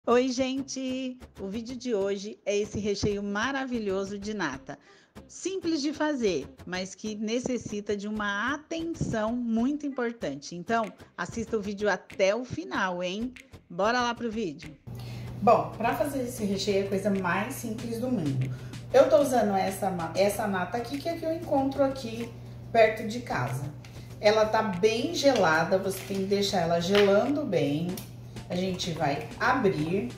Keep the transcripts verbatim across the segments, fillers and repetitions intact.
Oi, gente! O vídeo de hoje é esse recheio maravilhoso de nata. Simples de fazer, mas que necessita de uma atenção muito importante. Então, assista o vídeo até o final, hein? Bora lá pro vídeo! Bom, para fazer esse recheio é a coisa mais simples do mundo. Eu tô usando essa, essa nata aqui, que é que eu encontro aqui perto de casa. Ela tá bem gelada, você tem que deixar ela gelando bem. A gente vai abrir.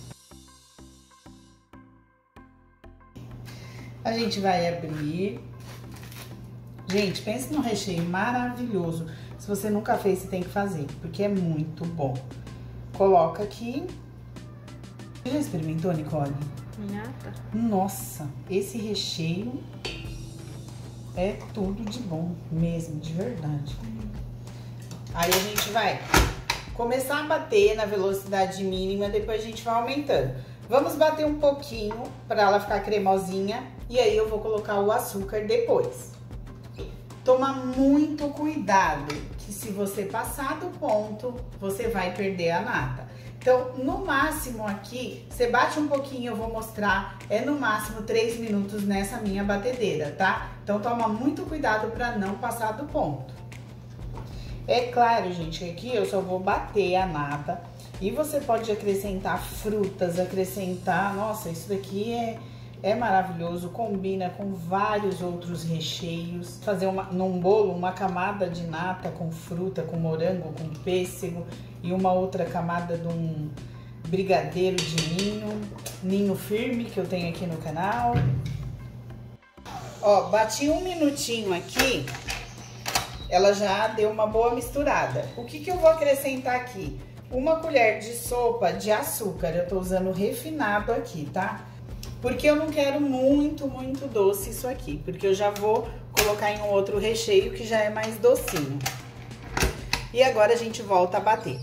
A gente vai abrir. Gente, pense num recheio maravilhoso. Se você nunca fez, você tem que fazer, porque é muito bom. Coloca aqui. Você já experimentou, Nicole? Nada. Nossa, esse recheio é tudo de bom mesmo, de verdade. Hum. Aí a gente vai começar a bater na velocidade mínima, depois a gente vai aumentando. Vamos bater um pouquinho para ela ficar cremosinha e aí eu vou colocar o açúcar depois. Toma muito cuidado, que se você passar do ponto, você vai perder a nata. Então, no máximo aqui, você bate um pouquinho, eu vou mostrar, é no máximo três minutos nessa minha batedeira, tá? Então, toma muito cuidado para não passar do ponto. É claro, gente, que aqui eu só vou bater a nata e você pode acrescentar frutas, acrescentar... Nossa, isso daqui é, é maravilhoso, combina com vários outros recheios. Fazer uma, num bolo uma camada de nata com fruta, com morango, com pêssego e uma outra camada de um brigadeiro de ninho, ninho firme que eu tenho aqui no canal. Ó, bati um minutinho aqui. Ela já deu uma boa misturada. O que que eu vou acrescentar aqui? Uma colher de sopa de açúcar. Eu tô usando refinado aqui, tá? Porque eu não quero muito, muito doce isso aqui. Porque eu já vou colocar em um outro recheio que já é mais docinho. E agora a gente volta a bater.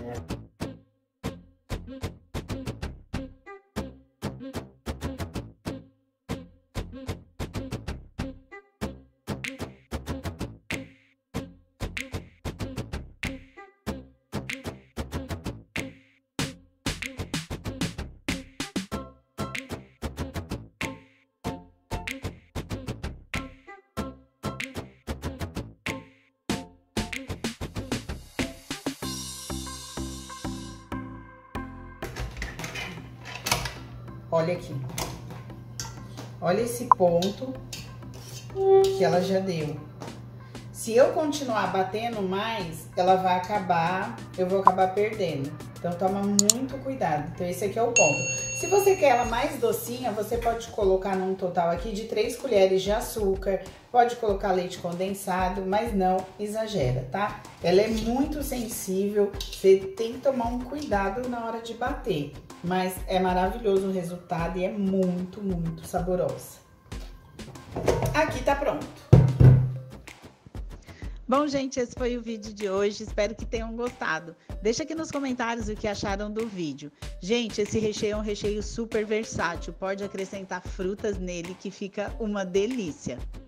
Olha aqui. Olha esse ponto que ela já deu. Se eu continuar batendo mais, ela vai acabar, eu vou acabar perdendo. Então, toma muito cuidado. Então, esse aqui é o ponto. Se você quer ela mais docinha, você pode colocar num total aqui de três colheres de açúcar. Pode colocar leite condensado, mas não exagera, tá? Ela é muito sensível, você tem que tomar um cuidado na hora de bater. Mas é maravilhoso o resultado e é muito, muito saborosa. Aqui tá pronto. Bom, gente, esse foi o vídeo de hoje. Espero que tenham gostado. Deixa aqui nos comentários o que acharam do vídeo. Gente, esse recheio é um recheio super versátil. Pode acrescentar frutas nele que fica uma delícia.